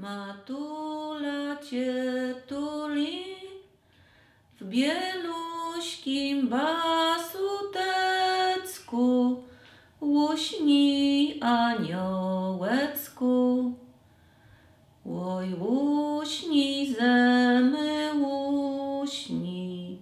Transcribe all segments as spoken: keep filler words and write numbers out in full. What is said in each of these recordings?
Matula cię tuli w bieluśkim basutecku, łuśnij aniołecku. Oj, łuśnij zemy, łuśnij,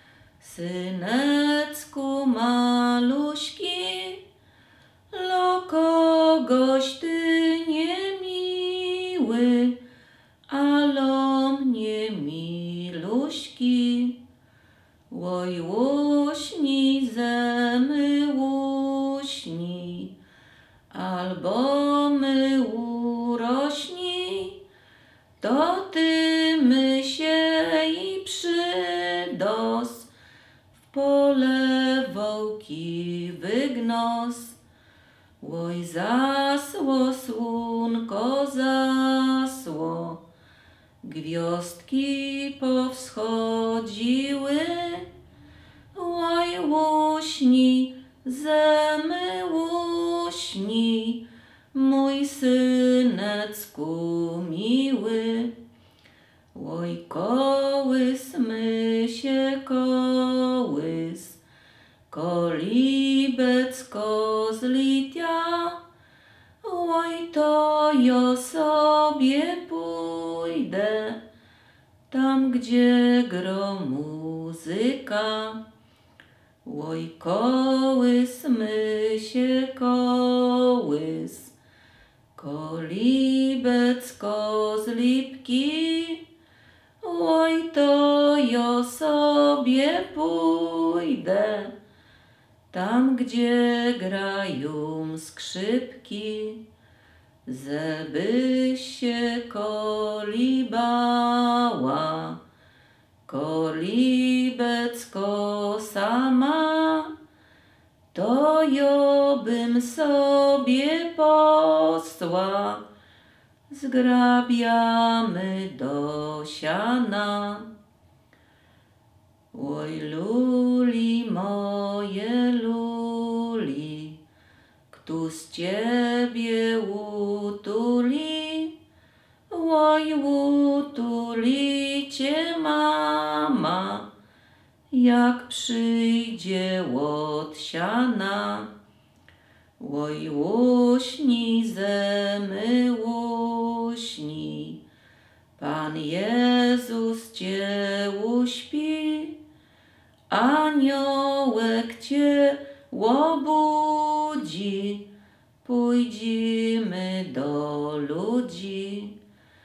synecku maluśki, lo kogoś ty niemiły, alo mnie miluśki. Oj, łuśnij zemy, łuśnij, albo my urośnij, to ty my się i przydos, w pole wołki wygnos. Oj, zasło słonko, zasło, gwiazdki powschodziły. Oj, łuśnij zemy, łuśnij, mój synecku miły. Oj, kołys my się kołys, kolibec kozlitia. Oj, to ja sobie pójdę tam, gdzie gro muzyka. Oj, kołys my się kołys, kolibec kozlipki. Oj, to ja sobie pójdę tam, gdzie grają skrzypki. Zebyś się kolibała, kolibecko sama, to ja bym sobie posła, zgrabiamy do siana. Oj, luli moje luli, kto z ciebie utuli? Oj, utuli cię mama, jak przyjdzie od siana. Oj, łuśnij zemy, łuśnij, Pan Jezus cię uśpi, aniołek cię łobudzi, pójdziemy do ludzi.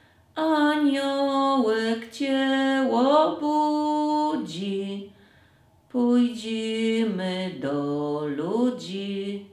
Aniołek cię łobudzi, pójdziemy do ludzi.